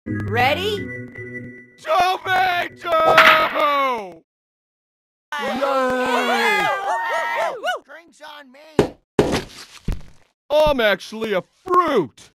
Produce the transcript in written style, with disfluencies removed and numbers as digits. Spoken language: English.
Ready? Tomato! Yay! Drinks on me. I'm actually a fruit.